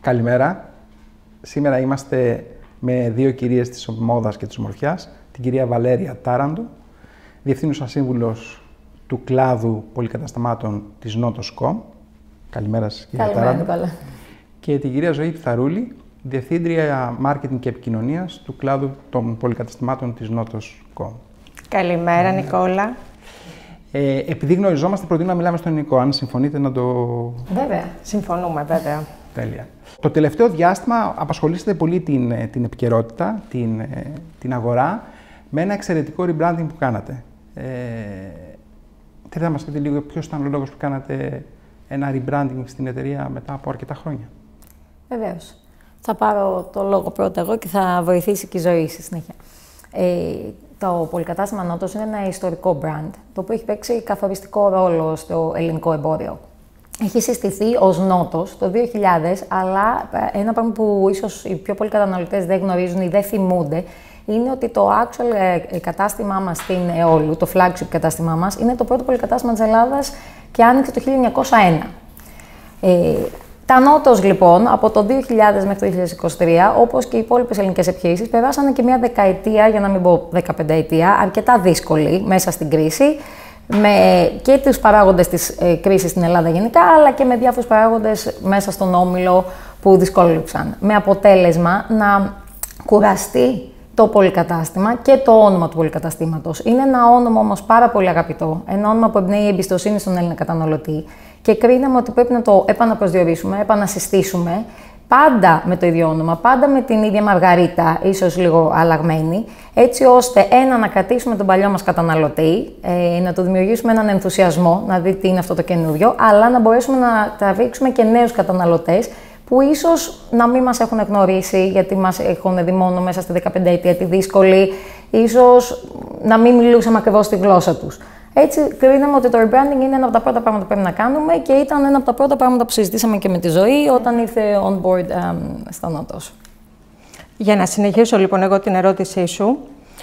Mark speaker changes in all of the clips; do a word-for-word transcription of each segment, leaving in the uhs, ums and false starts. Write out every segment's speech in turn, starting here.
Speaker 1: Καλημέρα. Σήμερα είμαστε με δύο κυρίες της μόδας και της ομορφιάς. Την κυρία Βαλέρια Τάραντο, Διευθύνουσα Σύμβουλος του κλάδου πολυκαταστημάτων της Νότος.com. Καλημέρα σας, κυρία Τάραντο.
Speaker 2: Καλημέρα.
Speaker 1: Και την κυρία Ζωή Πιθαρούλη, Διευθύντρια Μάρκετινγκ και Επικοινωνίας του κλάδου των πολυκαταστημάτων της Νότος.com.
Speaker 3: Καλημέρα, Νικόλα.
Speaker 1: Ε, επειδή γνωριζόμαστε, προτείνω να μιλάμε στον Νικό. Αν συμφωνείτε να το...
Speaker 2: Βέβαια.
Speaker 3: Συμφωνούμε, βέβαια.
Speaker 1: Τέλεια. Το τελευταίο διάστημα απασχολήσατε πολύ την, την επικαιρότητα, την, την αγορά, με ένα εξαιρετικό rebranding που κάνατε. Ε, θέλετε να μας πείτε λίγο ποιος ήταν ο λόγος που κάνατε ένα rebranding στην εταιρεία μετά από αρκετά χρόνια?
Speaker 2: Βεβαίως. Θα πάρω το λόγο πρώτα εγώ και θα βοηθήσει και η Ζωή στη συνέχεια. Ε, το πολυκατάστημα Νότος είναι ένα ιστορικό brand, το οποίο έχει παίξει καθοριστικό ρόλο στο ελληνικό εμπόριο. Έχει συστηθεί ως Νότος το δύο χιλιάδες, αλλά ένα πράγμα που ίσως οι πιο πολλοί καταναλωτές δεν γνωρίζουν ή δεν θυμούνται, είναι ότι το actual κατάστημά μας στην Εόλου, το flagship κατάστημά μας, είναι το πρώτο πολυκατάστημα της Ελλάδας και άνοιξε το χίλια εννιακόσια ένα. Ε, τα Νότος, λοιπόν, από το δύο χιλιάδες μέχρι το δύο χιλιάδες είκοσι τρία, όπως και οι υπόλοιπες ελληνικές επιχειρήσεις, περάσανε και μια δεκαετία, για να μην πω δεκαπενταετία, αρκετά δύσκολη μέσα στην κρίση, με και τους παράγοντες της ε, κρίσης στην Ελλάδα γενικά, αλλά και με διάφορους παράγοντες μέσα στον όμιλο που δυσκόλυψαν. Με αποτέλεσμα να κουραστεί το πολυκατάστημα και το όνομα του πολυκαταστήματος. Είναι ένα όνομα όμως πάρα πολύ αγαπητό, ένα όνομα που εμπνέει εμπιστοσύνη στον Έλληνα καταναλωτή και κρίναμε ότι πρέπει να το επαναπροσδιορίσουμε, επανασυστήσουμε, πάντα με το ίδιο όνομα, πάντα με την ίδια μαργαρίτα, ίσως λίγο αλλαγμένη, έτσι ώστε ένα να κρατήσουμε τον παλιό μας καταναλωτή, ε, να του δημιουργήσουμε έναν ενθουσιασμό, να δει τι είναι αυτό το καινούριο, αλλά να μπορέσουμε να τραβήξουμε και νέους καταναλωτές που ίσως να μην μας έχουν γνωρίσει, γιατί μας έχουν δει μόνο μέσα στη δεκαπενταετία τη δύσκολη, ίσως να μην μιλούσαμε ακριβώς τη γλώσσα τους. Έτσι, κρίναμε ότι το rebranding είναι ένα από τα πρώτα πράγματα που πρέπει να κάνουμε και ήταν ένα από τα πρώτα πράγματα που συζητήσαμε και με τη Ζωή όταν ήρθε on board um, στα Νότος.
Speaker 3: Για να συνεχίσω λοιπόν εγώ την ερώτησή σου,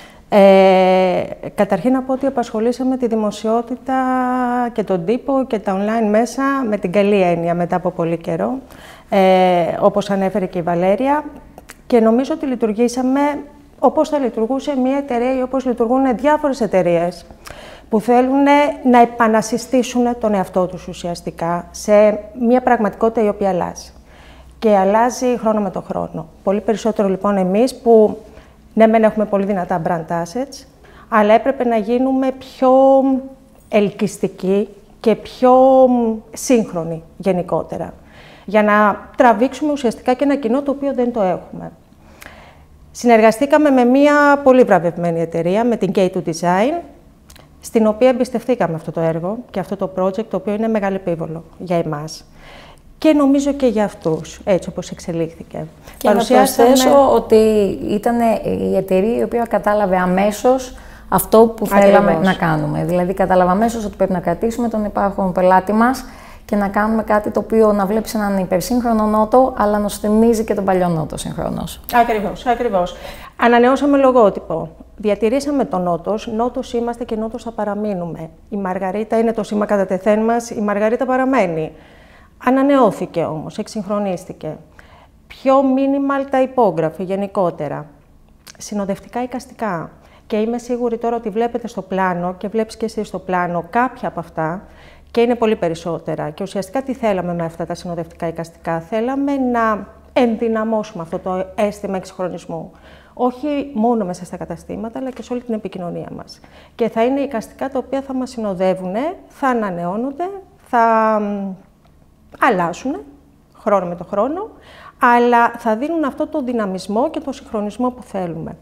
Speaker 3: ε, καταρχήν να πω ότι απασχολήσαμε τη δημοσιότητα και τον τύπο και τα online μέσα με την καλή έννοια μετά από πολύ καιρό, ε, όπως ανέφερε και η Βαλέρια, και νομίζω ότι λειτουργήσαμε όπως θα λειτουργούσε μια εταιρεία ή όπως λειτουργούν διάφορες εταιρείες που θέλουν να επανασυστήσουν τον εαυτό τους ουσιαστικά σε μια πραγματικότητα η οποία αλλάζει. Και αλλάζει χρόνο με το χρόνο. Πολύ περισσότερο λοιπόν εμείς που ναι μεν έχουμε πολύ δυνατά brand assets, αλλά έπρεπε να γίνουμε πιο ελκυστικοί και πιο σύγχρονοι γενικότερα, για να τραβήξουμε ουσιαστικά και ένα κοινό το οποίο δεν το έχουμε. Συνεργαστήκαμε με μια πολύ βραβευμένη εταιρεία, με την κέι τού Design, στην οποία εμπιστευτήκαμε αυτό το έργο και αυτό το project, το οποίο είναι μεγαλεπίβολο για εμάς. Και νομίζω και για αυτούς, έτσι όπως εξελίχθηκε.
Speaker 2: Και Παρουσιάσαμε... να προσθέσω ότι ήταν η εταιρεία η οποία κατάλαβε αμέσως αυτό που Ακριβώς. θέλαμε να κάνουμε. Δηλαδή, κατάλαβε αμέσως ότι πρέπει να κρατήσουμε τον υπάρχον πελάτη μας και να κάνουμε κάτι το οποίο να βλέπεις έναν υπερσύγχρονο Νότο, αλλά να σου θυμίζει και τον παλιό Νότο συγχρόνως.
Speaker 3: Ακριβώς, ακριβώς. Ανανεώσαμε λογότυπο. Διατηρήσαμε τον Νότος. Νότος είμαστε και Νότος θα παραμείνουμε. Η Μαργαρίτα είναι το σήμα κατά τεθέν μας, η Μαργαρίτα παραμένει. Ανανεώθηκε όμως, εξυγχρονίστηκε. Πιο minimal τα υπόγραφη γενικότερα. Συνοδευτικά εικαστικά. Και είμαι σίγουρη τώρα ότι βλέπετε στο πλάνο και βλέπεις και εσείς στο πλάνο κάποια από αυτά και είναι πολύ περισσότερα. Και ουσιαστικά τι θέλαμε με αυτά τα συνοδευτικά εικαστικά? Θέλαμε να ενδυναμώσουμε αυτό το αίσθημα εξυγχρονισμού. Όχι μόνο μέσα στα καταστήματα, αλλά και σε όλη την επικοινωνία μας. Και θα είναι εικαστικά τα οποία θα μας συνοδεύουν, θα ανανεώνονται, θα αλλάζουν χρόνο με το χρόνο, αλλά θα δίνουν αυτό το δυναμισμό και το συγχρονισμό που θέλουμε.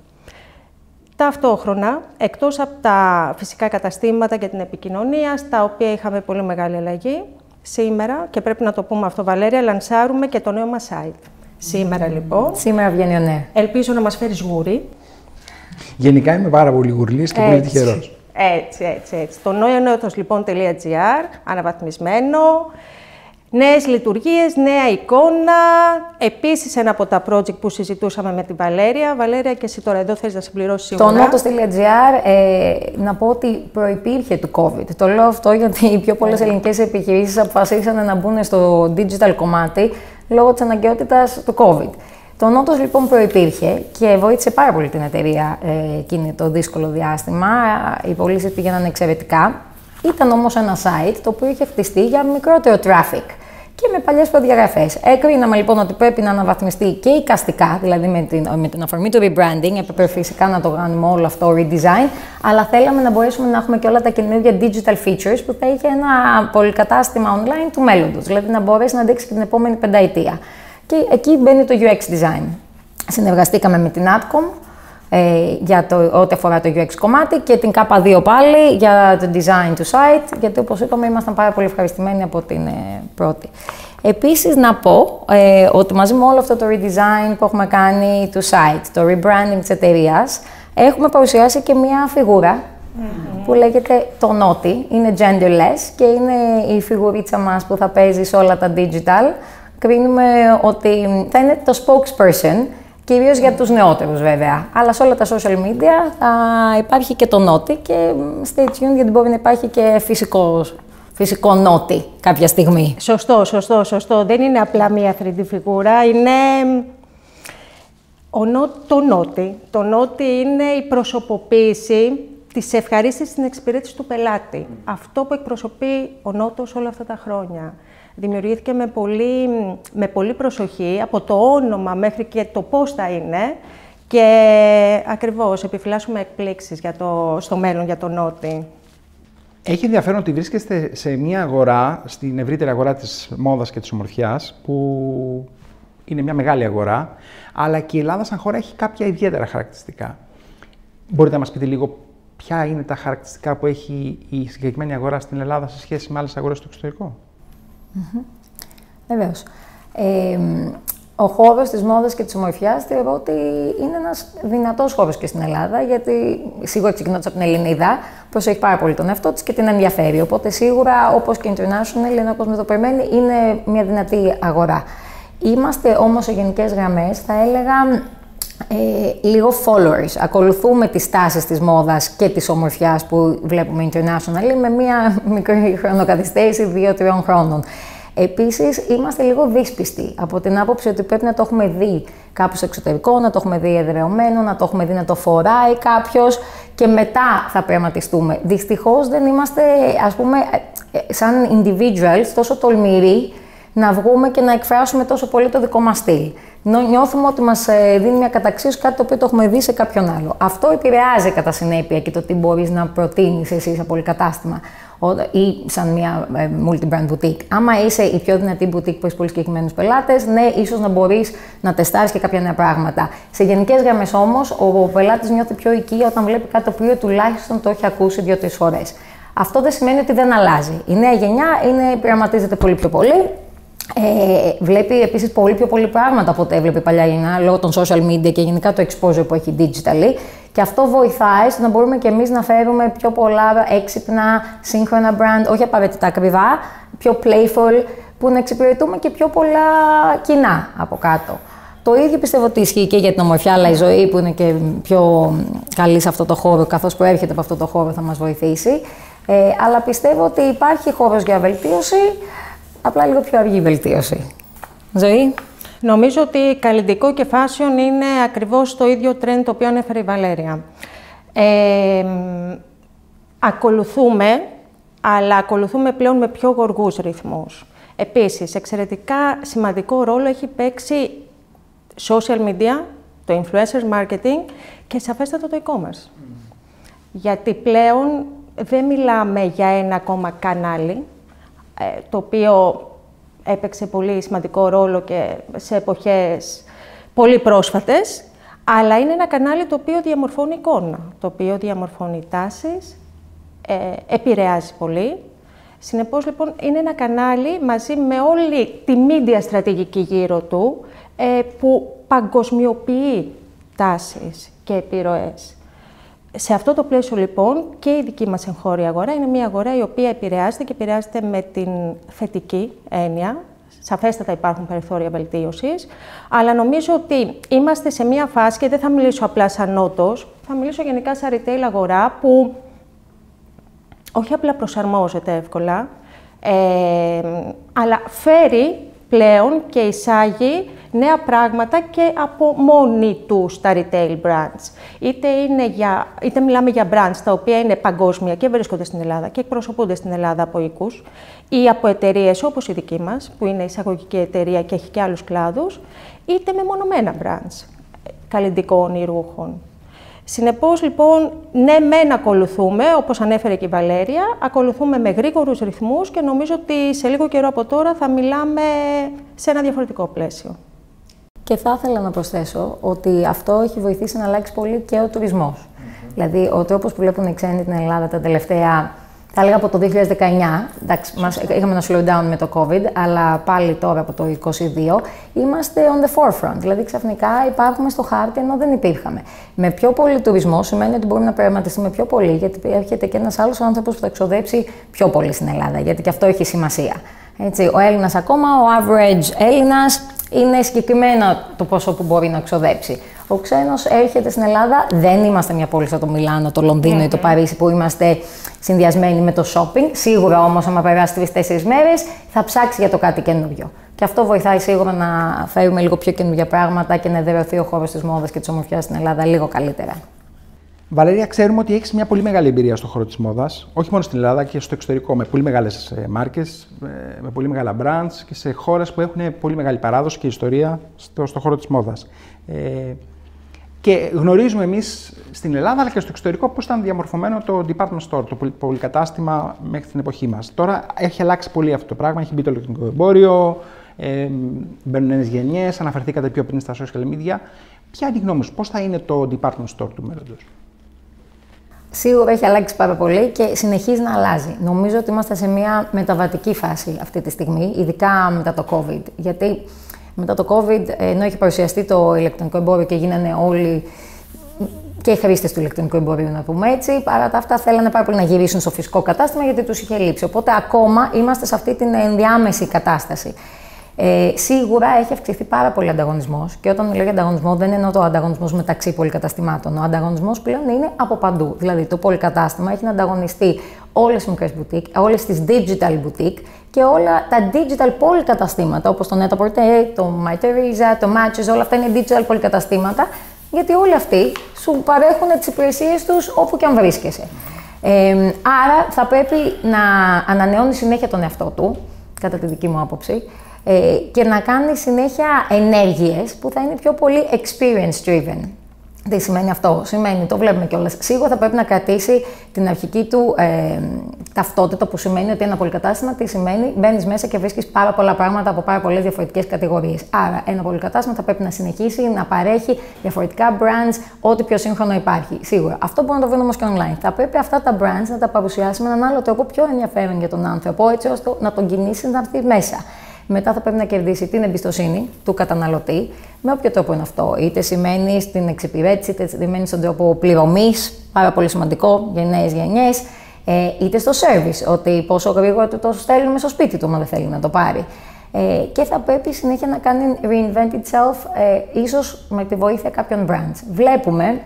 Speaker 3: Ταυτόχρονα, εκτός από τα φυσικά καταστήματα και την επικοινωνία, στα οποία είχαμε πολύ μεγάλη αλλαγή, σήμερα, και πρέπει να το πούμε αυτό, Βαλέρια, λανσάρουμε και το νέο μας site. Σήμερα λοιπόν.
Speaker 2: Σήμερα βγαίνει ο νέο.
Speaker 3: Ελπίζω να μας φέρεις γούρι.
Speaker 1: Γενικά είμαι πάρα πολύ γουρλής και πολύ τυχερός.
Speaker 3: Έτσι, έτσι, έτσι. Το νέο νότος λοιπόν .gr, αναβαθμισμένο. Νέες λειτουργίες, νέα εικόνα. Επίσης, ένα από τα project που συζητούσαμε με την Βαλέρια. Βαλέρια, και εσύ τώρα εδώ θες να συμπληρώσεις σίγουρα.
Speaker 2: Το νότος.gr, ε, να πω ότι προϋπήρχε του COVID. Το λέω αυτό γιατί οι πιο πολλές ελληνικές επιχειρήσεις αποφασίσαν να μπουν στο digital κομμάτι, λόγω της αναγκαιότητας του COVID. Το Νότος λοιπόν προϋπήρχε και βοήθησε πάρα πολύ την εταιρεία ε, εκείνη το δύσκολο διάστημα. Οι πωλήσεις πήγαιναν εξαιρετικά. Ήταν όμως ένα site το οποίο είχε χτιστεί για μικρότερο traffic και με παλιές προδιαγραφές. Έκριναμε λοιπόν ότι πρέπει να αναβαθμιστεί και εικαστικά, δηλαδή με την, με την αφορμή του rebranding, έπρεπε φυσικά να το κάνουμε όλο αυτό redesign, αλλά θέλαμε να μπορέσουμε να έχουμε και όλα τα καινούργια digital features που θα είχε ένα πολυκατάστημα online του μέλλοντος, δηλαδή να μπορέσει να αντέξει και την επόμενη πενταετία. Και εκεί μπαίνει το γιου εξ design. Συνεργαστήκαμε με την Adcom ε, για το, ό,τι αφορά το γιου εξ κομμάτι και την κέι δύο πάλι για το design του site, γιατί όπως είπαμε ήμασταν πάρα πολύ ευχαριστημένοι από την ε, πρώτη. Επίσης να πω ε, ότι μαζί με όλο αυτό το redesign που έχουμε κάνει του site, το rebranding της εταιρείας, έχουμε παρουσιάσει και μια φιγούρα mm-hmm. που λέγεται το Νότι, είναι genderless και είναι η φιγουρίτσα μας που θα παίζει σε όλα τα digital. Κρίνουμε ότι θα είναι το spokesperson, κυρίως για τους νεότερους βέβαια. Αλλά σε όλα τα social media θα υπάρχει και το Νότι και stay tuned γιατί μπορεί να υπάρχει και φυσικό, φυσικό Νότι κάποια στιγμή.
Speaker 3: Σωστό, σωστό, σωστό. Δεν είναι απλά μία θρι ντι φιγούρα, είναι ο νο... το Νότι. Το Νότι είναι η προσωποποίηση της ευχαρίστησης στην εξυπηρέτηση του πελάτη. Mm. Αυτό που εκπροσωπεί ο Νότος όλα αυτά τα χρόνια. Δημιουργήθηκε με πολύ, με πολύ προσοχή, από το όνομα μέχρι και το πώς θα είναι και ακριβώς επιφυλάσσουμε εκπλήξεις για το, στο μέλλον για τον Νότι.
Speaker 1: Έχει ενδιαφέρον ότι βρίσκεστε σε μια αγορά, στην ευρύτερη αγορά της μόδας και της ομορφιάς, που είναι μια μεγάλη αγορά, αλλά και η Ελλάδα σαν χώρα έχει κάποια ιδιαίτερα χαρακτηριστικά. Μπορείτε να μας πείτε λίγο ποια είναι τα χαρακτηριστικά που έχει η συγκεκριμένη αγορά στην Ελλάδα σε σχέση με άλλες αγορές στο εξωτερικό?
Speaker 2: Mm-hmm. Βεβαίως. Ε, ο χώρος της μόδας και της ομορφιάς θεωρώ ότι είναι ένας δυνατός χώρος και στην Ελλάδα, γιατί σίγουρα ξεκινώντας από την Ελληνίδα, προσέχει πάρα πολύ τον εαυτό της και την ενδιαφέρει. Οπότε σίγουρα, όπως και international, ενώ ο κόσμος το περιμένει, είναι μια δυνατή αγορά. Είμαστε όμως σε γενικές γραμμές, θα έλεγα, Ε, λίγο followers. Ακολουθούμε τις τάσεις της μόδας και της ομορφιάς που βλέπουμε international με μία μικρή χρονοκαθυστέρηση δύο τριών χρόνων. Επίσης, είμαστε λίγο δύσπιστοι από την άποψη ότι πρέπει να το έχουμε δει κάπου στο εξωτερικό, να το έχουμε δει εδραιωμένο, να το έχουμε δει να το φοράει κάποιος και μετά θα πειραματιστούμε. Δυστυχώς δεν είμαστε, ας πούμε, σαν individuals τόσο τολμηροί να βγούμε και να εκφράσουμε τόσο πολύ το δικό μας στυλ. Νιώθουμε ότι μας δίνει μια καταξίωση κάτι το οποίο το έχουμε δει σε κάποιον άλλο. Αυτό επηρεάζει κατά συνέπεια και το τι μπορείς να προτείνεις εσύ σε πολυκατάστημα ή σαν μια multi-brand boutique. Άμα είσαι η πιο δυνατή boutique που έχει πολύ συγκεκριμένους πελάτες, ναι, ίσως να μπορείς να τεστάρεις και κάποια νέα πράγματα. Σε γενικές γραμμές όμως, ο πελάτης νιώθει πιο οικία όταν βλέπει κάτι το οποίο τουλάχιστον το έχει ακούσει δύο-τρεις φορές. Αυτό δεν σημαίνει ότι δεν αλλάζει. Η νέα γενιά είναι, πειραματίζεται πολύ πιο πολύ. Ε, βλέπει επίσης πολύ πιο πολύ πράγματα από ό,τι έβλεπε η παλιά γενιά λόγω των social media και γενικά το exposure που έχει digitally. Και αυτό βοηθάει στο να μπορούμε και εμείς να φέρουμε πιο πολλά έξυπνα, σύγχρονα brand, όχι απαραίτητα ακριβά, πιο playful, που να εξυπηρετούμε και πιο πολλά κοινά από κάτω. Το ίδιο πιστεύω ότι ισχύει και για την ομορφιά, αλλά η ζωή που είναι και πιο καλή σε αυτό το χώρο, καθώς προέρχεται από αυτό το χώρο, θα μας βοηθήσει. Ε, αλλά πιστεύω ότι υπάρχει χώρος για βελτίωση. Απλά λίγο πιο αργή βελτίωση. Ζωή.
Speaker 3: Νομίζω ότι καλλιτικό και fashion είναι ακριβώς το ίδιο trend το οποίο ανέφερε η Βαλέρια. Ε, ακολουθούμε, αλλά ακολουθούμε πλέον με πιο γοργούς ρυθμούς. Επίσης, εξαιρετικά σημαντικό ρόλο έχει παίξει social media, το influencer marketing και σαφέστατα το e-commerce. Mm. Γιατί πλέον δεν μιλάμε για ένα ακόμα κανάλι, το οποίο έπαιξε πολύ σημαντικό ρόλο και σε εποχές πολύ πρόσφατες, αλλά είναι ένα κανάλι το οποίο διαμορφώνει εικόνα, το οποίο διαμορφώνει τάσεις, ε, επηρεάζει πολύ. Συνεπώς, λοιπόν, είναι ένα κανάλι μαζί με όλη τη media στρατηγική γύρω του, ε, που παγκοσμιοποιεί τάσεις και επιρροές. Σε αυτό το πλαίσιο, λοιπόν, και η δική μας εγχώρια αγορά είναι μια αγορά η οποία επηρεάζεται και επηρεάζεται με την θετική έννοια. Σαφέστατα υπάρχουν περιθώρια βελτίωσης, αλλά νομίζω ότι είμαστε σε μια φάση, και δεν θα μιλήσω απλά σαν Νότος, θα μιλήσω γενικά σαν retail αγορά που όχι απλά προσαρμόζεται εύκολα, ε, αλλά φέρει πλέον και εισάγει νέα πράγματα και από μόνοι τους τα retail brands. Είτε, είναι για, είτε μιλάμε για brands τα οποία είναι παγκόσμια και βρίσκονται στην Ελλάδα και εκπροσωπούνται στην Ελλάδα από οίκους ή από εταιρείες όπως η δική μας, που είναι εισαγωγική εταιρεία και έχει και άλλους κλάδους, είτε μεμονωμένα brands καλλυντικών ή ρούχων. Συνεπώς, λοιπόν, ναι, μεν ακολουθούμε, όπως ανέφερε και η Βαλέρια, ακολουθούμε με γρήγορους ρυθμούς και νομίζω ότι σε λίγο καιρό από τώρα θα μιλάμε σε ένα διαφορετικό πλαίσιο.
Speaker 2: Και θα ήθελα να προσθέσω ότι αυτό έχει βοηθήσει να αλλάξει πολύ και ο τουρισμός. Mm-hmm. Δηλαδή, ο τρόπος που βλέπουν οι ξένοι την Ελλάδα τα τελευταία, θα έλεγα από το δύο χιλιάδες δεκαεννιά, εντάξει, μας, είχαμε ένα slowdown με το COVID, αλλά πάλι τώρα από το είκοσι δύο είμαστε on the forefront. Δηλαδή, ξαφνικά υπάρχουμε στο χάρτη ενώ δεν υπήρχαμε. Με πιο πολύ τουρισμό σημαίνει ότι μπορούμε να περαματιστούμε πιο πολύ, γιατί έρχεται και ένας άλλος άνθρωπος που θα εξοδέψει πιο πολύ στην Ελλάδα, γιατί και αυτό έχει σημασία. Έτσι, ο Έλληνας ακόμα, ο average Έλληνας, είναι συγκεκριμένο το ποσό που μπορεί να ξοδέψει. Ο ξένος έρχεται στην Ελλάδα, δεν είμαστε μια πόλη σαν το Μιλάνο, το Λονδίνο mm-hmm. ή το Παρίσι που είμαστε συνδυασμένοι με το shopping. Σίγουρα όμως, άμα περάσει τρεις-τέσσερις μέρες, θα ψάξει για το κάτι καινούριο. Και αυτό βοηθάει σίγουρα να φέρουμε λίγο πιο καινούργια πράγματα και να εδραιωθεί ο χώρος της μόδας και της ομορφιάς στην Ελλάδα λίγο καλύτερα.
Speaker 1: Βαλέρια, ξέρουμε ότι έχεις μια πολύ μεγάλη εμπειρία στον χώρο της μόδας, όχι μόνο στην Ελλάδα και στο εξωτερικό, με πολύ μεγάλες μάρκες, με πολύ μεγάλα brands και σε χώρες που έχουν πολύ μεγάλη παράδοση και ιστορία στο, στο χώρο της μόδας. Ε, και γνωρίζουμε εμείς στην Ελλάδα αλλά και στο εξωτερικό πώς ήταν διαμορφωμένο το department store, το πολυκατάστημα μέχρι την εποχή μας. Τώρα έχει αλλάξει πολύ αυτό το πράγμα, έχει μπει το ηλεκτρονικό εμπόριο, ε, μπαίνουν νέες γενιές, αναφερθήκατε πιο πριν στα social media. Ποια είναι η γνώμη σου, πώς θα είναι το department store του μέλλοντος?
Speaker 2: Σίγουρα έχει αλλάξει πάρα πολύ και συνεχίζει να αλλάζει. Νομίζω ότι είμαστε σε μια μεταβατική φάση αυτή τη στιγμή, ειδικά μετά το COVID. Γιατί μετά το COVID, ενώ έχει παρουσιαστεί το ηλεκτρονικό εμπόριο και γίνανε όλοι και οι χρήστες του ηλεκτρονικού εμπορίου, να πούμε έτσι, παρά τα αυτά θέλανε πάρα πολύ να γυρίσουν στο φυσικό κατάστημα γιατί τους είχε λείψει. Οπότε ακόμα είμαστε σε αυτή την ενδιάμεση κατάσταση. Ε, σίγουρα έχει αυξηθεί πάρα πολύ ο ανταγωνισμός. Και όταν μιλάω για ανταγωνισμό, δεν εννοώ το ανταγωνισμός μεταξύ πολυκαταστημάτων. Ο ανταγωνισμός πλέον είναι από παντού. Δηλαδή, το πολυκατάστημα έχει να ανταγωνιστεί όλες τις μικρές boutique, όλες τις digital boutique και όλα τα digital πολυκαταστήματα, όπως το Net-a-Porter, το My Theresa, το Matches, όλα αυτά είναι digital πολυκαταστήματα, γιατί όλοι αυτοί σου παρέχουν τις υπηρεσίες τους όπου και αν βρίσκεσαι. Ε, άρα, θα πρέπει να ανανεώνει συνέχεια τον εαυτό του, κατά τη δική μου άποψη. Ε, και να κάνει συνέχεια ενέργειες που θα είναι πιο πολύ experience driven. Τι σημαίνει αυτό? Σημαίνει, το βλέπουμε κιόλας, σίγουρα θα πρέπει να κρατήσει την αρχική του ε, ταυτότητα, που σημαίνει ότι ένα πολυκατάστημα τι σημαίνει, μπαίνεις μέσα και βρίσκεις πάρα πολλά πράγματα από πάρα πολλές διαφορετικές κατηγορίες. Άρα, ένα πολυκατάστημα θα πρέπει να συνεχίσει να παρέχει διαφορετικά brands, ό,τι πιο σύγχρονο υπάρχει. Σίγουρα. Αυτό μπορούμε να το βρούμε όμως και online. Θα πρέπει αυτά τα brands να τα παρουσιάσει με έναν άλλο τρόπο πιο ενδιαφέρον για τον άνθρωπο, έτσι ώστε να τον κινήσει να έρθει μέσα. Μετά θα πρέπει να κερδίσει την εμπιστοσύνη του καταναλωτή, με όποιο τρόπο είναι αυτό. Είτε σημαίνει στην εξυπηρέτηση, είτε σημαίνει στον τρόπο πληρωμής, πάρα πολύ σημαντικό για νέες γενιές, είτε στο service, ότι πόσο γρήγορα του το στέλνουμε στο σπίτι του, μα δεν θέλει να το πάρει. Και θα πρέπει συνέχεια να κάνει reinvent itself, ίσως με τη βοήθεια κάποιων brands. Βλέπουμε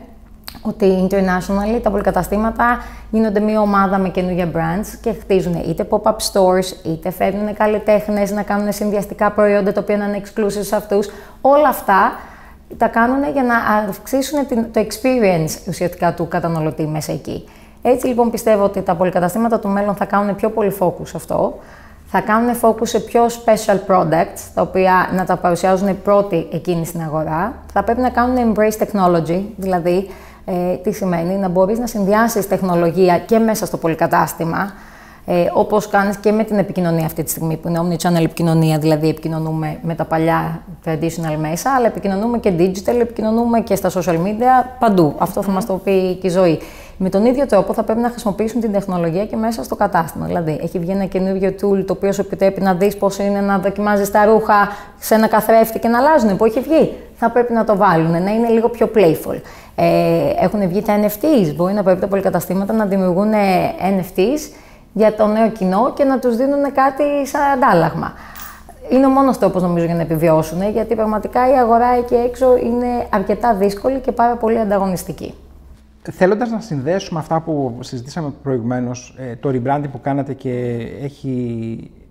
Speaker 2: ότι internationally τα πολυκαταστήματα γίνονται μια ομάδα με καινούργια brands και χτίζουν είτε pop-up stores, είτε φέρνουν καλλιτέχνες να κάνουν συνδυαστικά προϊόντα τα οποία να είναι exclusive σε αυτούς. Όλα αυτά τα κάνουν για να αυξήσουν το experience ουσιαστικά του καταναλωτή μέσα εκεί. Έτσι λοιπόν πιστεύω ότι τα πολυκαταστήματα του μέλλον θα κάνουν πιο πολύ focus σε αυτό. Θα κάνουν focus σε πιο special products, τα οποία να τα παρουσιάζουν πρώτοι εκείνοι στην αγορά. Θα πρέπει να κάνουν embrace technology, δηλαδή Ε, τι σημαίνει, να μπορείς να συνδυάσεις τεχνολογία και μέσα στο πολυκατάστημα, ε, όπως κάνεις και με την επικοινωνία αυτή τη στιγμή, που είναι omnichannel επικοινωνία, δηλαδή επικοινωνούμε με τα παλιά traditional μέσα, αλλά επικοινωνούμε και digital, επικοινωνούμε και στα social media, παντού. Αυτό θα μας το πει και η ζωή. Με τον ίδιο τρόπο θα πρέπει να χρησιμοποιήσουν την τεχνολογία και μέσα στο κατάστημα. Δηλαδή, έχει βγει ένα καινούριο tool το οποίο σου επιτρέπει να δεις πώς είναι να δοκιμάζεις τα ρούχα σε ένα καθρέφτη και να αλλάζουν, που έχει βγει. Θα πρέπει να το βάλουν, να είναι λίγο πιο playful. Ε, έχουν βγει τα εν εφ τις. Μπορεί να πρέπει τα πολυκαταστήματα να δημιουργούν εν εφ τις για το νέο κοινό και να τους δίνουν κάτι σαν αντάλλαγμα. Είναι ο μόνος τρόπος, νομίζω, για να επιβιώσουν, γιατί πραγματικά η αγορά εκεί έξω είναι αρκετά δύσκολη και πάρα πολύ ανταγωνιστική.
Speaker 1: Θέλοντας να συνδέσουμε αυτά που συζητήσαμε προηγουμένως, το rebranding που κάνατε και έχει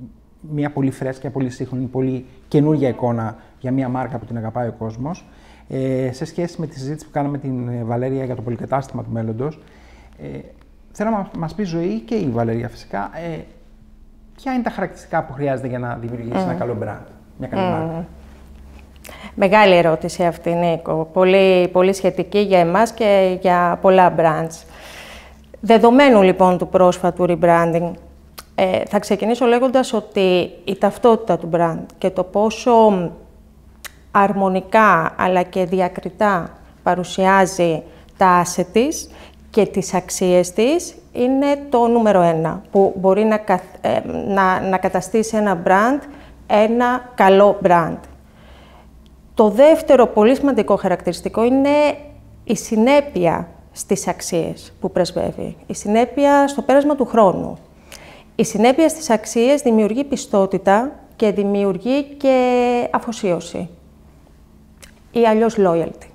Speaker 1: μια πολύ φρέσκια, πολύ σύγχρονη, πολύ καινούργια εικόνα για μια μάρκα που την αγαπάει ο κόσμος. Ε, σε σχέση με τη συζήτηση που κάναμε την Βαλέρια για το πολυκατάστημα του μέλλοντος, ε, θέλω να μας πει Ζωή και η Βαλέρια φυσικά, ε, ποια είναι τα χαρακτηριστικά που χρειάζεται για να δημιουργήσει mm. ένα καλό brand, μια καλή mm. μάρκα.
Speaker 3: Μεγάλη ερώτηση αυτή, Νίκο. Πολύ, πολύ σχετική για εμάς και για πολλά brands. Δεδομένου λοιπόν του πρόσφατου rebranding, ε, θα ξεκινήσω λέγοντας ότι η ταυτότητα του brand και το πόσο αρμονικά αλλά και διακριτά παρουσιάζει τα asset της και τις αξίες της είναι το νούμερο ένα που μπορεί να, ε, να, να καταστήσει ένα brand ένα καλό brand. Το δεύτερο πολύ σημαντικό χαρακτηριστικό είναι η συνέπεια στις αξίες που πρεσβεύει, η συνέπεια στο πέρασμα του χρόνου. Η συνέπεια στις αξίες δημιουργεί πιστότητα και δημιουργεί και αφοσίωση ή αλλιώς loyalty.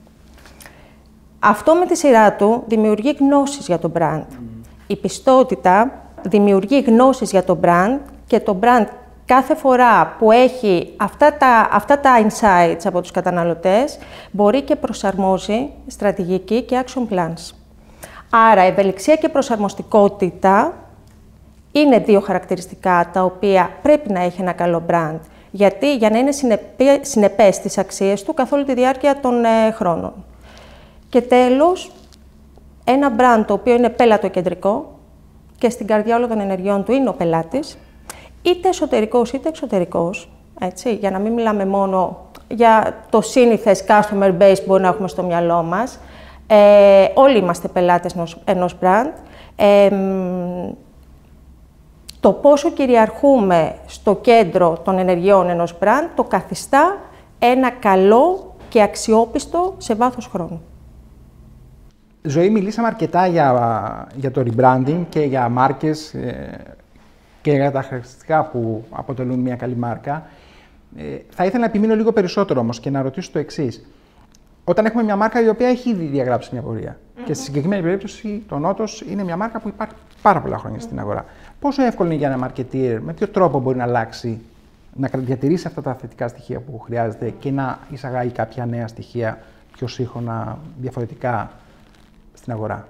Speaker 3: Αυτό με τη σειρά του δημιουργεί γνώσεις για το brand. Mm. Η πιστότητα δημιουργεί γνώσεις για το brand και το brand κάθε φορά που έχει αυτά τα, αυτά τα insights από τους καταναλωτές μπορεί και προσαρμόζει στρατηγική και action plans. Άρα, ευελιξία και προσαρμοστικότητα είναι δύο χαρακτηριστικά τα οποία πρέπει να έχει ένα καλό brand. Γιατί για να είναι συνεπές στις αξίες του καθ' όλη τη διάρκεια των ε, χρόνων. Και τέλος, ένα brand το οποίο είναι πελατοκεντρικό και στην καρδιά όλων των ενεργειών του είναι ο πελάτης, είτε εσωτερικός είτε εξωτερικός, έτσι, για να μην μιλάμε μόνο για το σύνηθες customer base που μπορεί να έχουμε στο μυαλό μας. Ε, όλοι είμαστε πελάτες ενός, ενός brand. Ε, το πόσο κυριαρχούμε στο κέντρο των ενεργειών ενός brand το καθιστά ένα καλό και αξιόπιστο σε βάθος χρόνου.
Speaker 1: Ζωή, μιλήσαμε αρκετά για, για το rebranding και για μάρκες ε, και για τα χαρακτηριστικά που αποτελούν μια καλή μάρκα. Ε, θα ήθελα να επιμείνω λίγο περισσότερο όμως και να ρωτήσω το εξής. Όταν έχουμε μια μάρκα η οποία έχει ήδη διαγράψει μια πορεία mm-hmm. και στη συγκεκριμένη περίπτωση το Νότος είναι μια μάρκα που υπάρχει πάρα πολλά χρόνια mm-hmm. στην αγορά. Πόσο εύκολο είναι για ένα marketeer, με ποιο τρόπο μπορεί να αλλάξει, να διατηρήσει αυτά τα θετικά στοιχεία που χρειάζεται και να εισαγάγει κάποια νέα στοιχεία πιο σύγχρονα, διαφορετικά στην αγορά?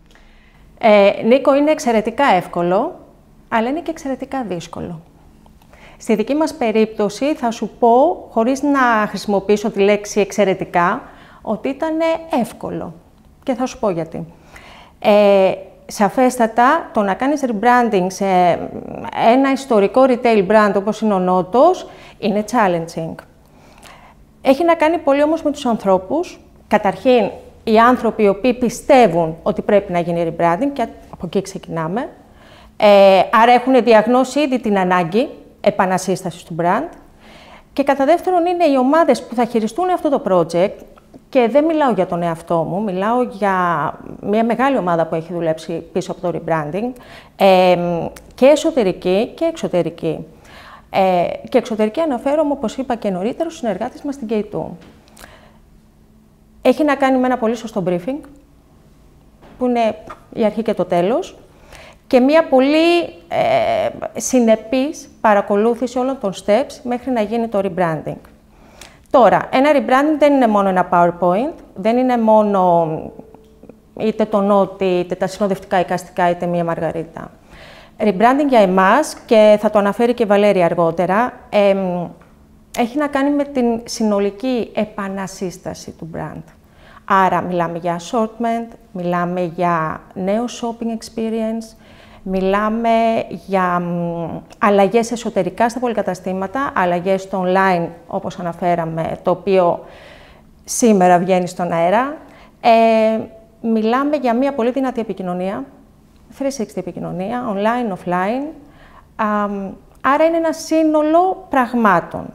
Speaker 3: Ε, Νίκο, είναι εξαιρετικά εύκολο, αλλά είναι και εξαιρετικά δύσκολο. Στη δική μας περίπτωση θα σου πω, χωρίς να χρησιμοποιήσω τη λέξη εξαιρετικά, ότι ήταν εύκολο. Και θα σου πω γιατί. Ε, σαφέστατα, το να κάνεις rebranding σε ένα ιστορικό retail brand όπως είναι ο Νότος, είναι challenging. Έχει να κάνει πολύ όμως με τους ανθρώπους. Καταρχήν, οι άνθρωποι οι οποίοι πιστεύουν ότι πρέπει να γίνει rebranding, και από εκεί ξεκινάμε. Ε, άρα έχουν διαγνώσει ήδη την ανάγκη επανασύστασης του brand. Και κατά δεύτερον είναι οι ομάδες που θα χειριστούν αυτό το project, και δεν μιλάω για τον εαυτό μου, μιλάω για μια μεγάλη ομάδα που έχει δουλέψει πίσω από το rebranding, ε, και εσωτερική και εξωτερική. Ε, και εξωτερική αναφέρομαι, όπως είπα και νωρίτερα, στους συνεργάτες μας στην κέι τού. Έχει να κάνει με ένα πολύ σωστό briefing, που είναι η αρχή και το τέλος, και μια πολύ ε, συνεπής παρακολούθηση όλων των steps μέχρι να γίνει το rebranding. Τώρα, ένα rebranding δεν είναι μόνο ένα PowerPoint, δεν είναι μόνο είτε το νότι, είτε τα συνοδευτικά εικαστικά, είτε μία μαργαρίτα. Rebranding για εμάς, και θα το αναφέρει και η Βαλέρια αργότερα, ε, έχει να κάνει με την συνολική επανασύσταση του brand. Άρα, μιλάμε για assortment, μιλάμε για νέο shopping experience, μιλάμε για αλλαγές εσωτερικά στα πολυκαταστήματα, αλλαγές στο online, όπως αναφέραμε, το οποίο σήμερα βγαίνει στον αέρα. Ε, μιλάμε για μια πολύ δυνατή επικοινωνία, τριακόσια εξήντα επικοινωνία, online, offline. Α, άρα είναι ένα σύνολο πραγμάτων.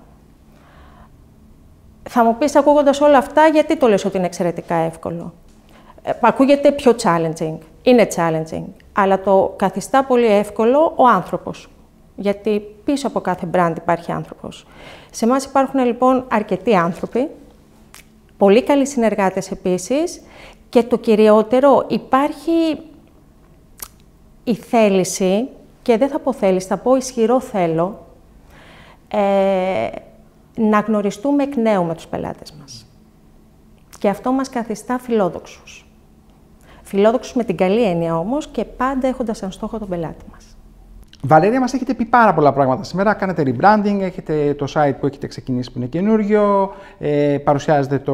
Speaker 3: Θα μου πεις, ακούγοντας όλα αυτά, γιατί το λες ότι είναι εξαιρετικά εύκολο? Ε, ακούγεται πιο challenging. Είναι challenging, αλλά το καθιστά πολύ εύκολο ο άνθρωπος. Γιατί πίσω από κάθε brand υπάρχει άνθρωπος. Σε εμάς υπάρχουν λοιπόν αρκετοί άνθρωποι, πολύ καλοί συνεργάτες επίσης, και το κυριότερο, υπάρχει η θέληση, και δεν θα πω θέληση, θα πω ισχυρό θέλω, ε, να γνωριστούμε εκ νέου με τους πελάτες μας. Και αυτό μας καθιστά φιλόδοξους. Φιλόδοξους με την καλή έννοια όμως και πάντα έχοντας σαν στόχο τον πελάτη μας.
Speaker 1: Βαλέρια, μας έχετε πει πάρα πολλά πράγματα σήμερα. Κάνετε rebranding, έχετε το site που έχετε ξεκινήσει που είναι καινούριο, ε, παρουσιάζετε το,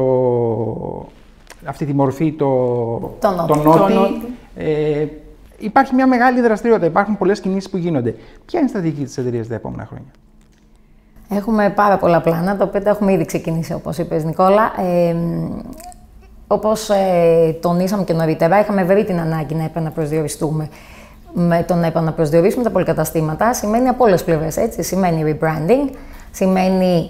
Speaker 1: αυτή τη μορφή, το,
Speaker 2: το,
Speaker 1: το νότι. Ε, υπάρχει μια μεγάλη δραστηριότητα, υπάρχουν πολλές κινήσεις που γίνονται. Ποια είναι η στρατηγική της εταιρείας τα επόμενα χρόνια?
Speaker 2: Έχουμε πάρα πολλά πλάνα, τα οποία τα έχουμε ήδη ξεκινήσει, όπως είπες, Νικόλα. Ε, όπως ε, τονίσαμε και νωρίτερα, είχαμε βρει την ανάγκη να επαναπροσδιοριστούμε. Με το να επαναπροσδιορίσουμε τα πολυκαταστήματα σημαίνει από όλες τις πλευρές, έτσι. Σημαίνει rebranding, σημαίνει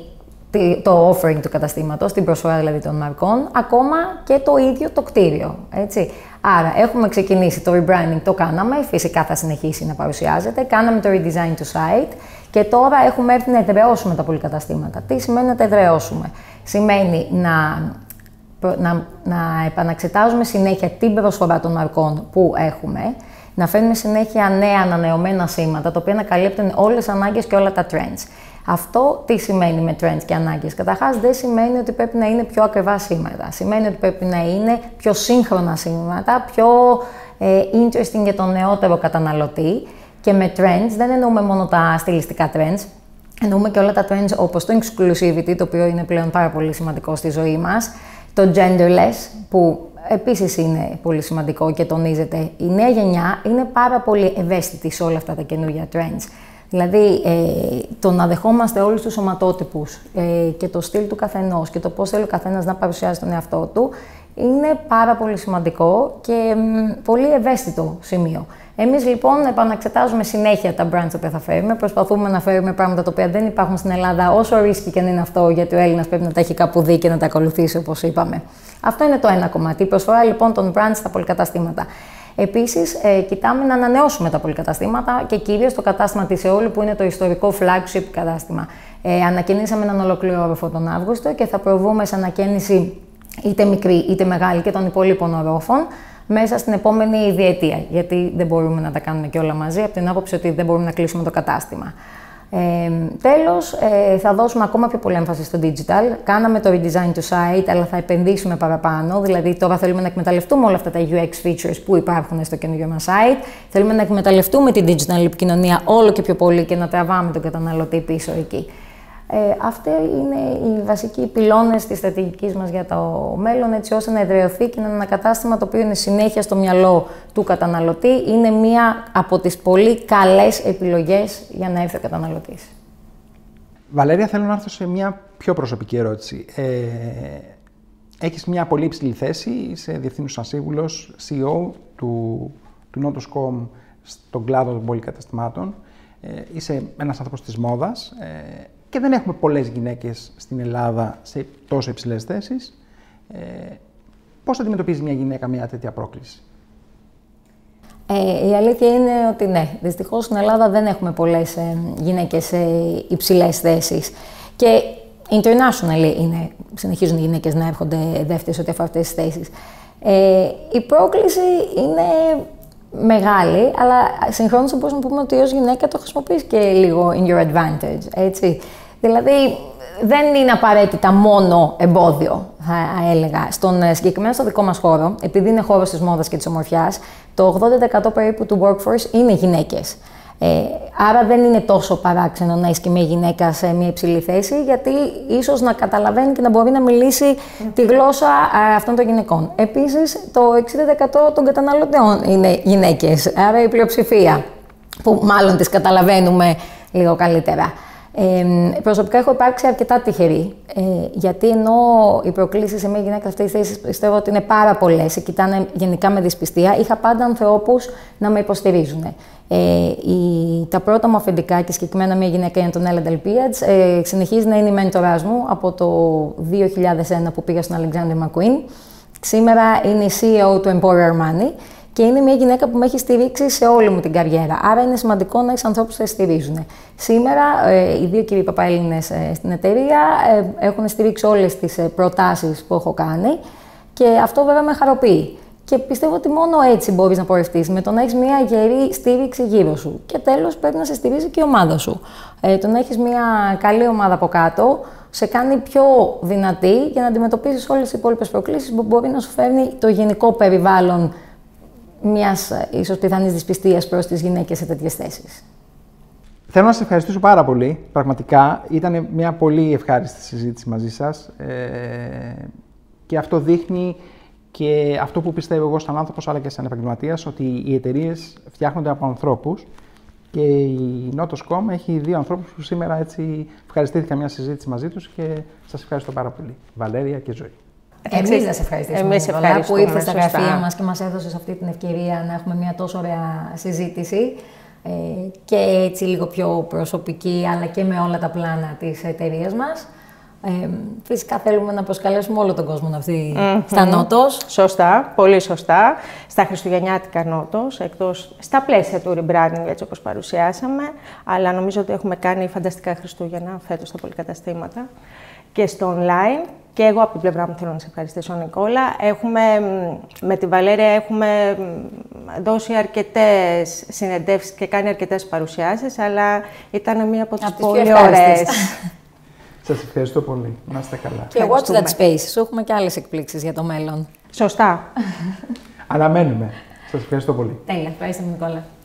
Speaker 2: το offering του καταστήματος, την προσφορά δηλαδή των μαρκών, ακόμα και το ίδιο το κτίριο, έτσι. Άρα, έχουμε ξεκινήσει το rebranding, το κάναμε, φυσικά θα συνεχίσει να παρουσιάζεται, κάναμε το redesign του site και τώρα έχουμε έρθει να εδραιώσουμε τα πολυκαταστήματα. Τι σημαίνει να τα εδραιώσουμε? Σημαίνει να, να, να επαναξετάζουμε συνέχεια την προσφορά των μαρκών που έχουμε, να φέρνουμε συνέχεια νέα ανανεωμένα σήματα, τα οποία να καλύπτουν όλες τις ανάγκες και όλα τα trends. Αυτό τι σημαίνει με trends και ανάγκες? Καταρχάς, δεν σημαίνει ότι πρέπει να είναι πιο ακριβά σήματα. Σημαίνει ότι πρέπει να είναι πιο σύγχρονα σήματα, πιο ε, interesting για τον νεότερο καταναλωτή. Και με trends δεν εννοούμε μόνο τα στιλιστικά trends, εννοούμε και όλα τα trends όπως το exclusivity, το οποίο είναι πλέον πάρα πολύ σημαντικό στη ζωή μας, το genderless, που επίσης είναι πολύ σημαντικό και τονίζεται. Η νέα γενιά είναι πάρα πολύ ευαίσθητη σε όλα αυτά τα καινούργια trends. Δηλαδή, ε, το να δεχόμαστε όλους τους σωματότυπους ε, και το στυλ του καθενός και το πώς θέλει ο καθένας να παρουσιάζει τον εαυτό του, είναι πάρα πολύ σημαντικό και μ, πολύ ευαίσθητο σημείο. Εμείς λοιπόν επαναξετάζουμε συνέχεια τα brands που θα φέρουμε, προσπαθούμε να φέρουμε πράγματα τα οποία δεν υπάρχουν στην Ελλάδα, όσο ρίσκι και αν είναι αυτό, γιατί ο Έλληνας πρέπει να τα έχει κάπου δει και να τα ακολουθήσει, όπως είπαμε. Αυτό είναι το ένα κομμάτι, η προσφορά λοιπόν των brands στα πολυκαταστήματα. Επίσης, ε, κοιτάμε να ανανεώσουμε τα πολυκαταστήματα και κυρίως το κατάστημα της ΕΟΛ, που είναι το ιστορικό flagship κατάστημα. Ε, ανακαινήσαμε έναν ολοκληρό τον Αύγουστο και θα προβούμε σε ανακαίνιση είτε μικρή είτε μεγάλη και των υπόλοιπων ορόφων μέσα στην επόμενη διετία. Γιατί δεν μπορούμε να τα κάνουμε και όλα μαζί, από την άποψη ότι δεν μπορούμε να κλείσουμε το κατάστημα. Ε, τέλος, ε, θα δώσουμε ακόμα πιο πολύ έμφαση στο digital. Κάναμε το redesign του site, αλλά θα επενδύσουμε παραπάνω. Δηλαδή, τώρα θέλουμε να εκμεταλλευτούμε όλα αυτά τα γιου εξ features που υπάρχουν στο καινούργιο μας site. Θέλουμε να εκμεταλλευτούμε την digital επικοινωνία όλο και πιο πολύ και να τραβάμε τον καταναλωτή πίσω εκεί. Ε, αυτοί είναι οι βασικοί πυλώνες της στρατηγικής μας για το μέλλον, έτσι ώστε να εδραιωθεί και να είναι ένα κατάστημα το οποίο είναι συνέχεια στο μυαλό του καταναλωτή. Είναι μία από τις πολύ καλές επιλογές για να έρθει ο καταναλωτής.
Speaker 1: Βαλέρια, θέλω να έρθω σε μια πιο προσωπική ερώτηση. Ε, έχεις μια πολύ υψηλή θέση, είσαι διευθύνουσα σύμβουλος, σι ι ο του, του Notoscom στον κλάδο των πολυκαταστημάτων. Ε, είσαι ένας άνθρωπος της μόδας. Ε, Και δεν έχουμε πολλές γυναίκες στην Ελλάδα σε τόσο υψηλές θέσεις. Ε, πώς αντιμετωπίζει μια γυναίκα μια τέτοια πρόκληση?
Speaker 2: Ε, η αλήθεια είναι ότι ναι, δυστυχώς στην Ελλάδα δεν έχουμε πολλές ε, γυναίκες σε υψηλές θέσεις. Και internationally είναι, συνεχίζουν οι γυναίκες να έρχονται δεύτερες ό,τι αφορά αυτές τις θέσεις. Ε, η πρόκληση είναι μεγάλη, αλλά συγχρόνως μπορούμε να πούμε ότι ως γυναίκα το χρησιμοποιείς και λίγο in your advantage, έτσι. Δηλαδή, δεν είναι απαραίτητα μόνο εμπόδιο, θα έλεγα. Στον, συγκεκριμένα στο δικό μας χώρο, επειδή είναι χώρος της μόδας και της ομορφιάς, το ογδόντα τοις εκατό περίπου του workforce είναι γυναίκες. Ε, άρα δεν είναι τόσο παράξενο να είσαι και μια γυναίκα σε μια υψηλή θέση, γιατί ίσως να καταλαβαίνει και να μπορεί να μιλήσει mm. τη γλώσσα αυτών των γυναικών. Επίσης, το εξήντα τοις εκατό των καταναλωτών είναι γυναίκες, άρα η πλειοψηφία, που μάλλον τις καταλαβαίνουμε λίγο καλύτερα. Ε, προσωπικά έχω υπάρξει αρκετά τυχερή, ε, γιατί ενώ οι προκλήσεις σε μια γυναίκα αυτές τις θέσεις πιστεύω ότι είναι πάρα πολλές, κοιτάνε γενικά με δυσπιστία, είχα πάντα ανθρώπους να με υποστηρίζουν. Ε, η, τα πρώτα μου αφεντικά και συγκεκριμένα μια γυναίκα, η Αντωνέλα Ντελπίατς, ε, συνεχίζει να είναι η μέντοράς μου από το δύο χιλιάδες ένα που πήγα στον Alexander McQueen. Σήμερα είναι η σι ι ο του Emporio Armani. Και είναι μια γυναίκα που με έχει στηρίξει σε όλη μου την καριέρα. Άρα είναι σημαντικό να έχεις ανθρώπους που θα στηρίζουν. Σήμερα, ε, οι δύο κύριοι παπαέλληνες ε, στην εταιρεία ε, έχουν στηρίξει όλες τις ε, προτάσεις που έχω κάνει και αυτό βέβαια με χαροποιεί. Και πιστεύω ότι μόνο έτσι μπορείς να πορευτείς, με το να έχεις μια γερή στήριξη γύρω σου. Και τέλος, πρέπει να σε στηρίζει και η ομάδα σου. Ε, το να έχεις μια καλή ομάδα από κάτω σε κάνει πιο δυνατή για να αντιμετωπίσεις όλες οι υπόλοιπες προκλήσεις που μπορεί να σου φέρνει το γενικό περιβάλλον μιας ίσως πιθανής δυσπιστίας προς τις γυναίκες σε τέτοιες θέσεις.
Speaker 1: Θέλω να σας ευχαριστήσω πάρα πολύ. Πραγματικά ήταν μια πολύ ευχάριστη συζήτηση μαζί σας. Ε, και αυτό δείχνει και αυτό που πιστεύω εγώ σαν άνθρωπος αλλά και σαν επαγγελματίας, ότι οι εταιρείες φτιάχνονται από ανθρώπους και η Notos.com έχει δύο ανθρώπους που σήμερα έτσι ευχαριστήθηκα μια συζήτηση μαζί τους και σας ευχαριστώ πάρα πολύ. Βαλέρια και Ζωή.
Speaker 2: Εμείς να σε ευχαριστήσουμε
Speaker 3: Εμείς
Speaker 2: πολλά που ήρθες στα
Speaker 3: σωστά.
Speaker 2: γραφεία μας και μας έδωσες αυτή την ευκαιρία να έχουμε μια τόσο ωραία συζήτηση ε, και έτσι λίγο πιο προσωπική, αλλά και με όλα τα πλάνα της εταιρείας μας. Ε, φυσικά θέλουμε να προσκαλέσουμε όλο τον κόσμο να έρθει mm-hmm. στα Notos.
Speaker 3: Σωστά, πολύ σωστά. Στα χριστουγεννιάτικα Notos, εκτός στα πλαίσια του rebranding, έτσι όπως παρουσιάσαμε, αλλά νομίζω ότι έχουμε κάνει φανταστικά Χριστούγεννα φέτος στα πολυκαταστήματα και στο online. Και εγώ από την πλευρά μου θέλω να σε ευχαριστήσω, Νικόλα. Έχουμε, με τη Βαλέρια έχουμε δώσει αρκετές συνεντεύξεις και κάνει αρκετές παρουσιάσεις, αλλά ήταν μία από τις
Speaker 2: από
Speaker 3: πολύ ωραίες.
Speaker 1: Σας ευχαριστώ πολύ. Να είστε καλά.
Speaker 2: Και watch that space. Σου έχουμε και άλλες εκπλήξεις για το μέλλον.
Speaker 3: Σωστά.
Speaker 1: Αναμένουμε. Σας ευχαριστώ πολύ.
Speaker 2: Τέλεια. Ευχαριστώ, Νικόλα.